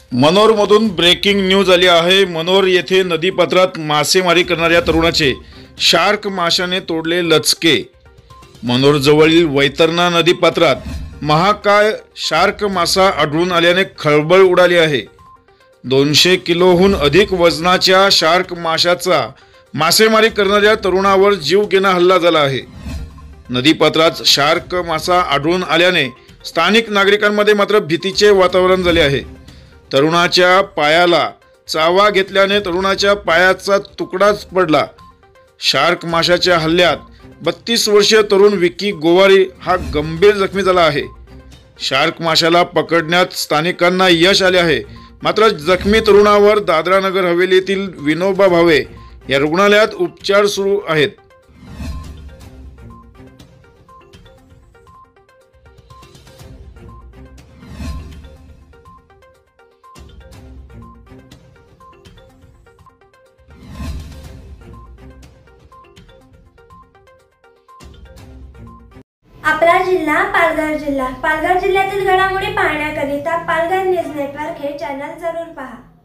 मनोरमधून breaking news आली आहे। मनोर येथे नदीपात्रात मासेमारी करणाऱ्या तरुणाचे शार्क माशाने तोडले लचके। मनोर जवळील वैतरणा नदीपात्रात महाकाय शार्क मासा आढळून आल्याने खळबळ उडाली आहे। 200 किलोहून अधिक वजनाच्या शार्क माशाचा मासेमारी करणाऱ्या तरुणावर जीवघेणा हल्ला झाला आहे। नदीपात्रात शार्क मासा आढळून आल्याने स्थानिक नागरिकांमध्ये मात्र भीतीचे वातावरण झाले आहे। तरुणाच्या पायाला चावा घेतल्याने तरुणाच्या पायाचा तुकडाच पडला। शार्क माशाच्या हल्ल्यात 32 वर्षीय तरुण विकी गोवारी हा गंभीर जखमी झाला आहे। शार्क माशाला पकडण्यात स्थानिकांना यश आले आहे, मात्र जखमी तरुणावर दादरा नगर हवेलीतील विनोबा भावे या रुग्णालयात उपचार सुरू आहेत। आपला जिल्हा पालघर जिल्ह्यातील घडामोडी पाहण्याकरिता पालघर न्यूज नेटवर्क हे चॅनल जरूर पहा।